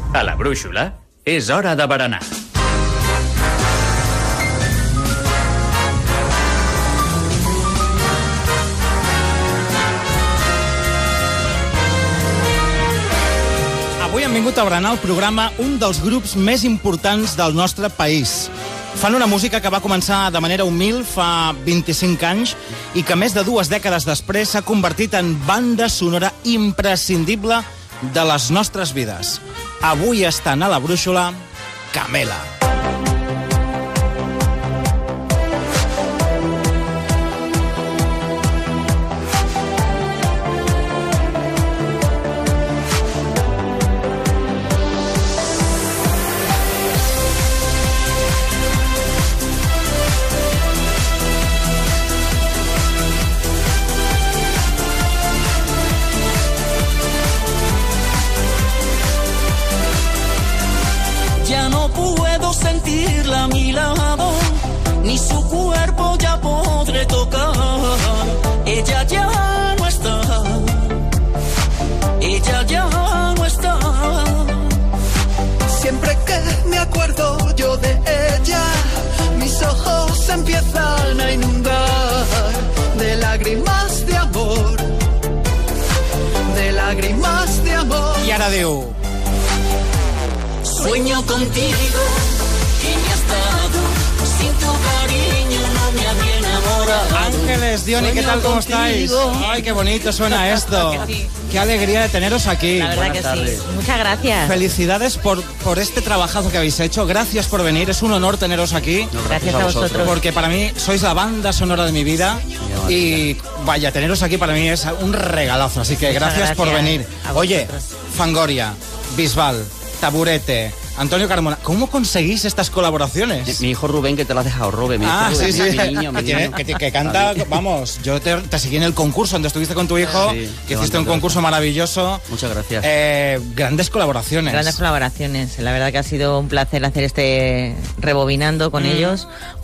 A la brúixola és hora de berenar. Avui hem vingut a berenar al programa un dels grups més importants del nostre país. Fan una música que va començar de manera humil fa 25 anys i que més de 2 dècades després s'ha convertit en banda sonora imprescindible de les nostres vides. Avui estan a la brúixola Camela. Sentirla a mi lado, ni su cuerpo ya podré tocar. Ella ya no está, ella ya no está. Siempre que me acuerdo yo de ella, mis ojos empiezan a inundar de lágrimas de amor, de lágrimas de amor. I ara diu... Sueño contigo, que me has dado, sin tu cariño no me había enamorado. Ángeles, Diony, ¿qué tal? ¿Cómo estáis? Ay, qué bonito suena esto. Qué alegría de teneros aquí. La verdad que sí. Muchas gracias. Felicidades por este trabajazo que habéis hecho. Gracias por venir. Es un honor teneros aquí. Gracias a vosotros. Porque para mí sois la banda sonora de mi vida. Y vaya, teneros aquí para mí es un regalazo. Así que gracias por venir. Oye, Fangoria, Bisbal, Taburete, Antonio Carmona, ¿cómo conseguís estas colaboraciones? Mi hijo Rubén, que te lo has dejado, Rubén. Sí, sí. Mi niño. Que canta, vamos, yo te seguí en el concurso donde estuviste con tu hijo, sí, que hiciste un concurso maravilloso. Muchas gracias. Grandes colaboraciones. Grandes colaboraciones. La verdad que ha sido un placer hacer este Rebobinando con ellos,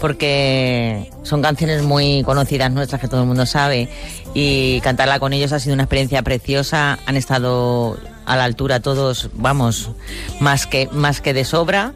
porque son canciones muy conocidas nuestras que todo el mundo sabe, y cantarla con ellos ha sido una experiencia preciosa. Han estado a la altura todos, vamos, más que de sobra,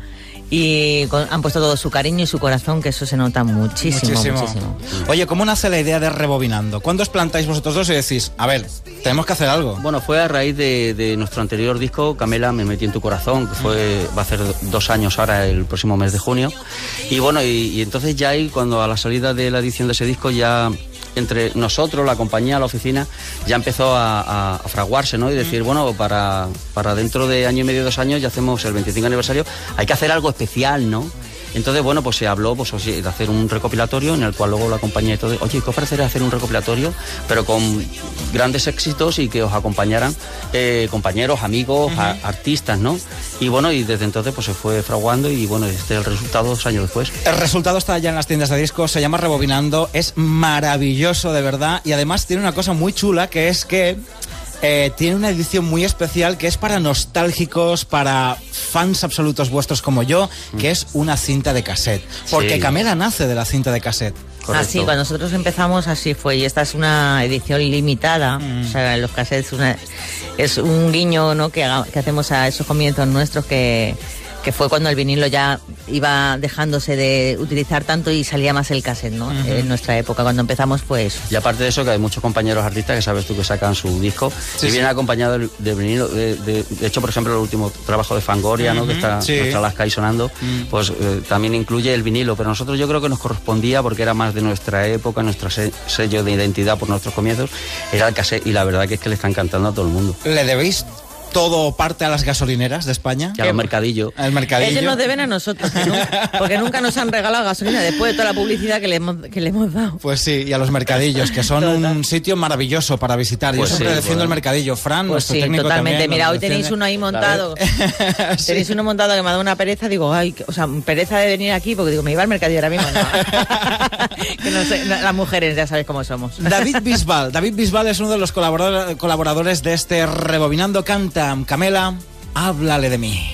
y han puesto todo su cariño y su corazón, que eso se nota muchísimo. Oye, ¿cómo nace la idea de Rebobinando? ¿Cuándo os plantáis vosotros dos y decís, a ver, tenemos que hacer algo? Bueno, fue a raíz de nuestro anterior disco, Camela, me metí en tu corazón, que va a hacer 2 años ahora, el próximo mes de junio. Y bueno, y entonces ya ahí, cuando a la salida de la edición de ese disco, ya entre nosotros, la compañía, la oficina, ya empezó a fraguarse, ¿no? Y decir, bueno, para dentro de año y medio, 2 años, ya hacemos el 25 aniversario, hay que hacer algo especial, ¿no? Entonces, bueno, pues se habló de hacer un recopilatorio en el cual luego la compañía y todo, oye, ¿qué os parecería hacer un recopilatorio, pero con grandes éxitos y que os acompañaran compañeros, amigos, artistas, ¿no? Y bueno, y desde entonces pues se fue fraguando y bueno, este es el resultado 2 años después. El resultado está ya en las tiendas de discos, se llama Rebobinando, es maravilloso de verdad, y además tiene una cosa muy chula, que es que tiene una edición muy especial que es para nostálgicos, para fans absolutos vuestros como yo, que es una cinta de cassette. Porque sí. Camela nace de la cinta de cassette. Correcto. Así, cuando nosotros empezamos así fue, y esta es una edición limitada, o sea, los cassettes es un guiño, ¿no?, que hacemos a esos comienzos nuestros, que fue cuando el vinilo ya iba dejándose de utilizar tanto y salía más el cassette, ¿no? En nuestra época, cuando empezamos, pues... Y aparte de eso, que hay muchos compañeros artistas que sabes tú que sacan su disco y viene acompañado de vinilo. De hecho, por ejemplo, el último trabajo de Fangoria, ¿no?, que está nuestra Alaska ahí sonando, pues también incluye el vinilo, pero nosotros yo creo que nos correspondía, porque era más de nuestra época, nuestro sello de identidad por nuestros comienzos, era el cassette, y la verdad que es que le está encantando a todo el mundo. ¿Le debéis todo parte a las gasolineras de España? Y a los mercadillos. Al mercadillo. Ellos nos deben a nosotros, ¿no? Porque nunca nos han regalado gasolina después de toda la publicidad que le hemos dado. Pues sí, y a los mercadillos, que son un sitio maravilloso para visitar. Pues yo siempre defiendo el mercadillo. Fran, pues nuestro sí, técnico totalmente. también. Mira, hoy tenéis uno ahí montado. Sí. Tenéis uno montado que me ha dado una pereza. Digo, ay, o sea, pereza de venir aquí, porque digo, me iba al mercadillo ahora mismo. No. Que no sé, las mujeres ya sabéis cómo somos. David Bisbal es uno de los colaboradores de este Rebobinando. Canta Camela, háblale de mí.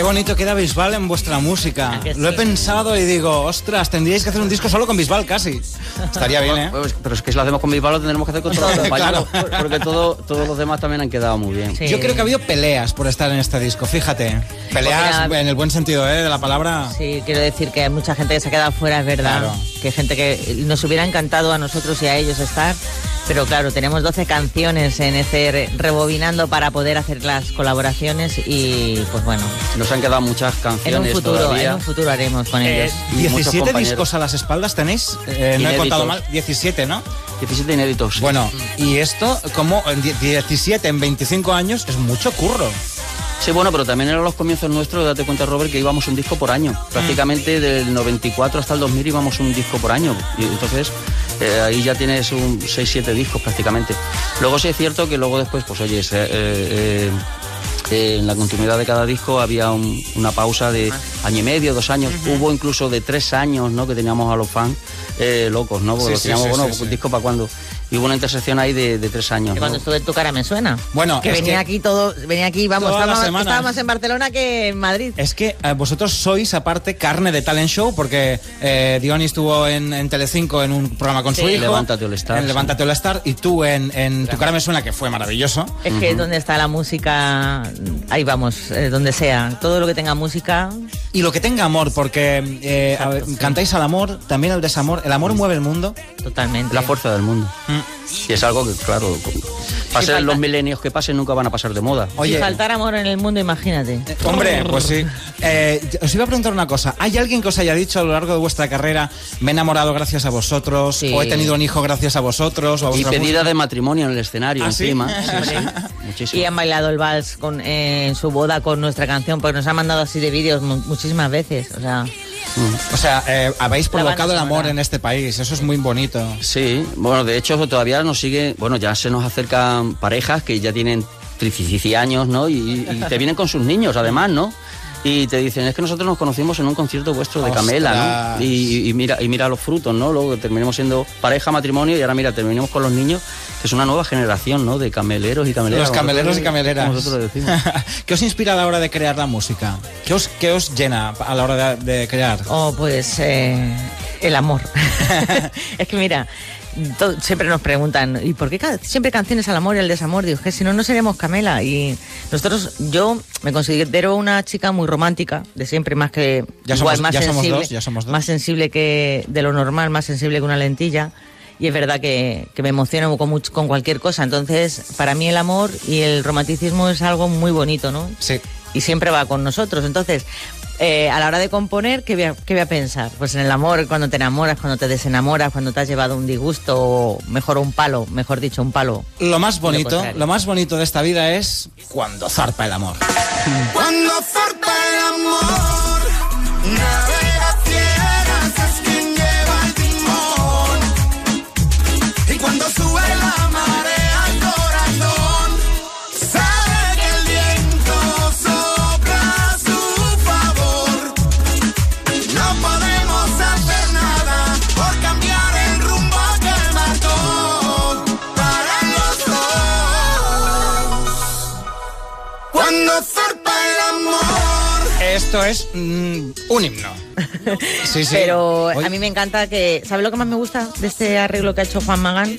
bonito queda Bisbal en vuestra música. ¿A que sí? Lo he pensado y digo, ostras, tendríais que hacer un disco solo con Bisbal casi. Estaría bien, ¿eh? Pues, pero es que si lo hacemos con Bisbal lo tendremos que hacer con todos los compañeros, porque todos los demás también han quedado muy bien. Sí. Yo creo que ha habido peleas por estar en este disco, fíjate. Peleas Porque en el buen sentido, de la palabra. Sí, quiero decir que hay mucha gente que se ha quedado fuera, es verdad. Claro. Que hay gente que nos hubiera encantado a nosotros y a ellos estar. Pero claro, tenemos 12 canciones en este rebobinando para poder hacer las colaboraciones y pues bueno, Nos han quedado muchas canciones en un todavía. futuro haremos con ellos. Y muchos 17 compañeros. discos a las espaldas tenéis. No he Inéditos. contado mal. 17, ¿no? 17 inéditos. Sí. Bueno, y esto, como 17 en 25 años, es mucho curro. Sí, bueno, pero también eran los comienzos nuestros, date cuenta, Robert, que íbamos un disco por año. Prácticamente del 94 hasta el 2000 íbamos un disco por año. Y entonces ahí ya tienes 6-7 discos prácticamente. Luego sí es cierto que luego después, pues oye, en la continuidad de cada disco había una pausa de año y medio, 2 años. Hubo incluso de 3 años, ¿no? Que teníamos a los fans locos, ¿no? Porque Sí, teníamos, sí, bueno, sí, sí. ¿disco para cuándo? Y hubo una intersección ahí de 3 años. Que cuando ¿no? estuve en Tu cara me suena. Bueno, que es venía que- aquí, vamos, Todas las estábamos semanas. más en Barcelona que en Madrid. Es que vosotros sois, aparte, carne de talent show, porque Diony estuvo en Telecinco en un programa con su Sí. hijo. Levántate All Star, En sí. Levántate All Star. Y tú en Tu cara me suena, que fue maravilloso. Es que donde está la música, ahí vamos, donde sea. Todo lo que tenga música, Y lo que tenga amor, porque cantáis al amor, también al desamor. El amor mueve el mundo. totalmente. La fuerza del mundo. Y es algo que, claro, pasen falta- los milenios que pasen, nunca van a pasar de moda. Oye, Si faltara amor en el mundo, imagínate. hombre, pues sí. Os iba a preguntar una cosa. ¿Hay alguien que os haya dicho a lo largo de vuestra carrera, me he enamorado gracias a vosotros, Sí. o he tenido un hijo gracias a vosotros, o a Y vuestra pedida de matrimonio en el escenario ¿Ah, sí? encima. Sí, Muchísimo. Y han bailado el vals en su boda con nuestra canción, porque nos han mandado así de vídeos muchísimas veces. O sea, O sea, habéis La banda provocado el amor sonora. en este país. Eso es muy bonito. Sí, bueno, de hecho todavía nos sigue, bueno, ya se nos acercan parejas que ya tienen 13 años, ¿no? Y te vienen con sus niños, además, ¿no? Y te dicen, es que nosotros nos conocimos en un concierto vuestro de Camela, ¿no? ¡Ostras! Y mira los frutos, ¿no? Luego terminemos siendo pareja, matrimonio, y ahora mira, terminemos con los niños, que es una nueva generación, ¿no? De cameleros y cameleras. Los cameleros y cameleras. Como nosotros decimos. ¿Qué os inspira a la hora de crear la música? ¿Qué os llena a la hora de crear? pues el amor. Es que mira, siempre nos preguntan, ¿y por qué siempre canciones al amor y al desamor? Digo, es que si no, no seremos Camela. Y yo me considero una chica muy romántica, de siempre, más que Ya igual, somos- más ya somos sensible, dos, ya somos dos. más sensible que de lo normal, más sensible que una lentilla. Y es verdad que me emociono con cualquier cosa. Entonces, para mí el amor y el romanticismo es algo muy bonito, ¿no? Sí. Y siempre va con nosotros. Entonces, a la hora de componer, ¿qué voy a pensar? Pues en el amor, cuando te enamoras, cuando te desenamoras, cuando te has llevado un disgusto, o mejor un palo. Lo más bonito, contrario. lo más bonito de esta vida es cuando zarpa el amor. Cuando zarpa el amor, navega fieras, es quien lleva el timón. Y cuando sube la marea al corazón, sabe que el viento sopla a su favor. No podemos hacer nada por cambiar el rumbo que él marcó para los dos. Cuando zarpa el amor. Esto es un himno. Sí, sí. Pero Oye, a mí me encanta que... ¿Sabes lo que más me gusta de este arreglo que ha hecho Juan Magán?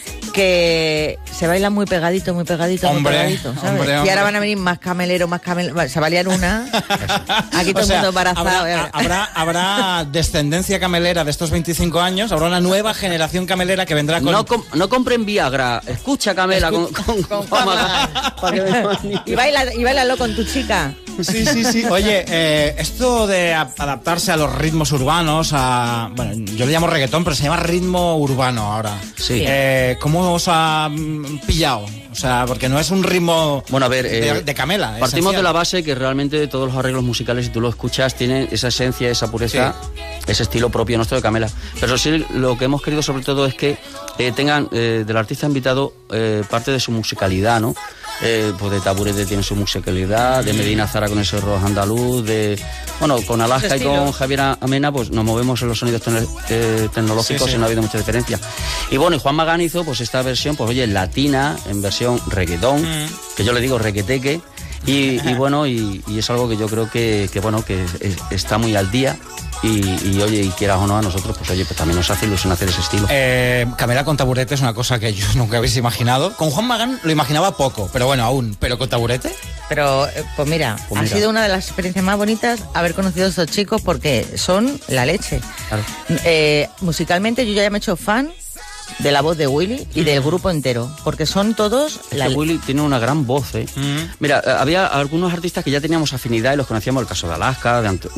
Que se baila muy pegadito, muy pegadito, Hombre, muy pegadito, ¿sabes? hombre, Y hombre. ahora van a venir más cameleros, se va a liar una. Aquí todo o sea, el mundo embarazado. habrá descendencia camelera de estos 25 años, habrá una nueva generación camelera que vendrá con... No compren Viagra, escucha Camela con Juan Magán, para que vengan niños. Y bailalo con tu chica. Sí, sí, sí. Oye, esto de adaptarse a los ritmos urbanos, bueno, yo le llamo reggaetón, pero se llama ritmo urbano ahora. Sí. ¿Cómo os ha pillado? O sea, porque no es un ritmo Bueno, a ver, de Camela. partimos esencial. de la base que realmente todos los arreglos musicales, si tú lo escuchas, tienen esa esencia, esa pureza, ese estilo propio nuestro de Camela. Pero sí, lo que hemos querido sobre todo es que tengan del artista invitado parte de su musicalidad, ¿no? Pues de Taburete tiene su musicalidad, de Medina Zara con ese rock andaluz, con Alaska y con Javier Amena, pues nos movemos en los sonidos tecnológicos Sí, sí. y no ha habido mucha diferencia. Y bueno, y Juan Magán hizo pues esta versión, pues oye, latina, en versión reggaetón, que yo le digo requeteque, Y bueno, y es algo que yo creo que está muy al día. Y oye, y quieras o no, a nosotros, pues oye, pues también nos hace ilusión hacer ese estilo. Camela con taburete es una cosa que yo nunca habéis imaginado. Con Juan Magán lo imaginaba poco, pero bueno, aún. ¿Pero con taburete? Pero, pues mira, ha sido una de las experiencias más bonitas haber conocido a estos chicos porque son la leche. Claro. Musicalmente yo ya me he hecho fan de la voz de Willy y del grupo entero, porque son todos... Willy tiene una gran voz, ¿eh? Mira, había algunos artistas que ya teníamos afinidad y los conocíamos, el caso de Alaska,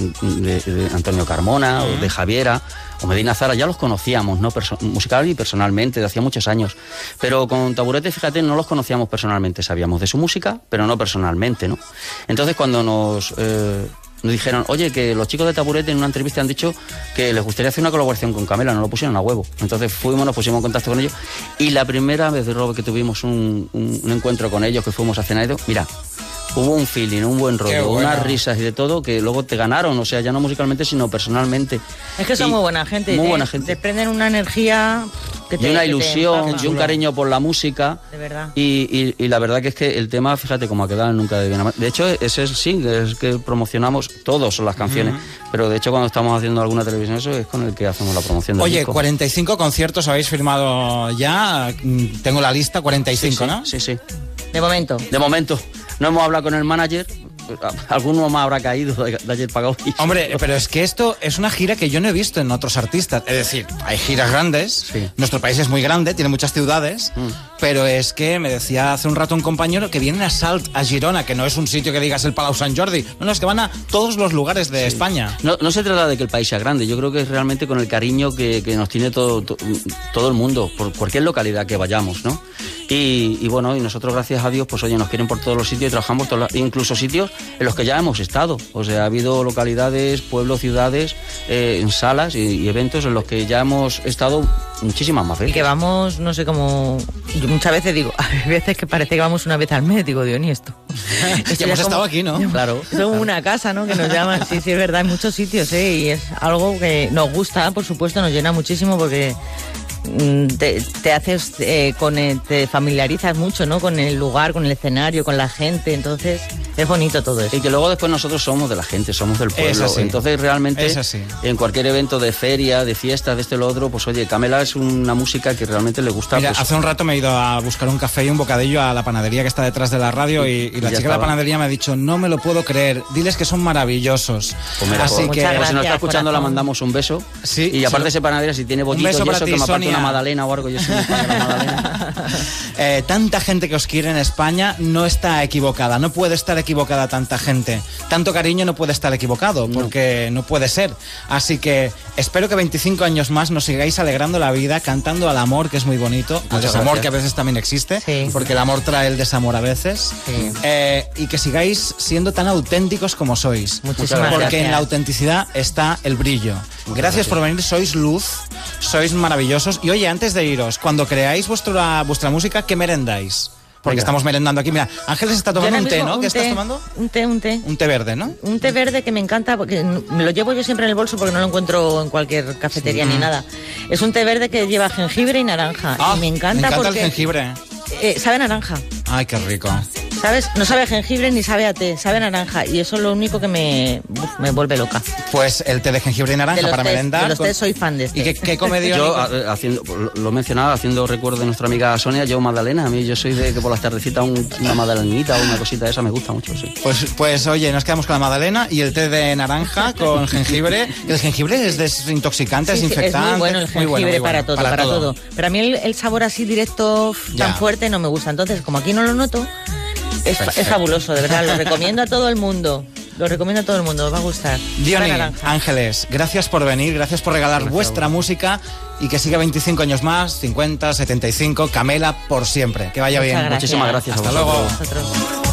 de Antonio Carmona, o de Javiera, o Medina Zara, ya los conocíamos, ¿no? Musical y personalmente, de hacía muchos años. Pero con Taburete, fíjate, no los conocíamos personalmente, sabíamos de su música, pero no personalmente, ¿no? Entonces cuando nos dijeron, oye, que los chicos de Taburete en una entrevista han dicho que les gustaría hacer una colaboración con Camela, nos lo pusieron a huevo. Entonces nos pusimos en contacto con ellos y la primera vez, Robert, que tuvimos un encuentro con ellos, que fuimos a cenar, mira, hubo un feeling, un buen rollo, unas risas y de todo que luego te ganaron, o sea, ya no musicalmente, sino personalmente. Es que son muy buena gente. Muy buena gente. Desprenden una energía... y una ilusión y un cariño por la música. De verdad. Y la verdad que es que el tema, fíjate cómo ha quedado nunca de bien a mal. De hecho, ese es el single, es que promocionamos todos las canciones. Pero de hecho, cuando estamos haciendo alguna televisión, eso es con el que hacemos la promoción del disco. 45 conciertos habéis firmado ya. Tengo la lista, 45, ¿no? Sí. De momento. No hemos hablado con el manager. Alguno más habrá caído de ayer pagado. Hombre, pero es que esto es una gira que yo no he visto en otros artistas. Es decir, hay giras grandes, nuestro país es muy grande, tiene muchas ciudades, pero es que me decía hace un rato un compañero que vienen a Salt, a Girona, que no es un sitio que digas el Palau Sant Jordi, no, es que van a todos los lugares de España. No se trata de que el país sea grande, yo creo que es realmente con el cariño que nos tiene todo el mundo, por cualquier localidad que vayamos, ¿no? Y bueno, y nosotros, gracias a Dios, pues oye, nos quieren por todos los sitios y trabajamos incluso sitios en los que ya hemos estado. O sea, ha habido localidades, pueblos, ciudades, en salas y eventos en los que ya hemos estado muchísimas más veces. Y que vamos, no sé cómo... Yo muchas veces digo, a veces que parece que vamos una vez al mes, digo, Dios, ni esto. Ya hemos estado aquí, ¿no? Claro. Es como una casa, ¿no? Que nos llaman. Sí, es verdad, en muchos sitios, ¿eh? Y es algo que nos gusta, por supuesto, nos llena muchísimo porque... te haces te familiarizas mucho, ¿no? Con el lugar, con el escenario, con la gente, entonces es bonito todo eso. Y que luego después nosotros somos de la gente, somos del pueblo, entonces realmente en cualquier evento de feria, de fiesta, de este o lo otro, pues oye, Camela es una música que realmente le gusta. Mira, pues, hace un rato me he ido a buscar un café y un bocadillo a la panadería que está detrás de la radio y la chica de la panadería me ha dicho, no me lo puedo creer, diles que son maravillosos. Pues mira, así que gracias, si nos está escuchando, la mandamos un beso. Sí, y aparte ese panadería, si tiene bollitos y eso, que me aparte una magdalena o algo, yo soy muy fan de la magdalena. Tanta gente que os quiere en España no está equivocada, no puede estar equivocada tanta gente. Tanto cariño no puede estar equivocado, porque no puede ser. Así que espero que 25 años más nos sigáis alegrando la vida, cantando al amor, que es muy bonito, al desamor, que a veces también existe, porque el amor trae el desamor a veces, y que sigáis siendo tan auténticos como sois. Muchísimas porque gracias. en la autenticidad está el brillo. Gracias por venir, sois luz, sois maravillosos. Y oye, antes de iros, cuando creáis vuestra música, ¿qué merendáis? Porque estamos merendando aquí. Mira, Ángeles está tomando un té, ¿no? ¿Qué estás tomando? Un té. Un té verde, ¿no? Un té verde que me encanta, porque me lo llevo yo siempre en el bolso porque no lo encuentro en cualquier cafetería ni nada. Es un té verde que lleva jengibre y naranja. Y me encanta porque... el jengibre. Sabe a naranja. Ay, qué rico. ¿Sabes? No sabe a jengibre ni sabe a té, sabe a naranja. Y eso es lo único que me vuelve loca. Pues el té de jengibre y naranja para merendar. De los tés soy fan de este. ¿Y qué comedia? Yo, lo mencionaba, haciendo recuerdo de nuestra amiga Sonia, yo magdalena. A mí yo soy de que por las tardecitas una magdalenita o una cosita de esa me gusta mucho, sí. Pues oye, nos quedamos con la magdalena y el té de naranja con jengibre. El jengibre es desintoxicante, desinfectante. Es muy bueno el jengibre para todo. Pero a mí el sabor así directo, tan fuerte, no me gusta. Entonces, como aquí no lo noto, es fabuloso, de verdad. Lo recomiendo a todo el mundo. Os va a gustar. Diony, Ángeles, gracias por venir, gracias por regalar vuestra música y que siga 25 años más, 50, 75, Camela por siempre. Que vaya bien. Gracias. Muchísimas gracias. Hasta luego. Nosotros.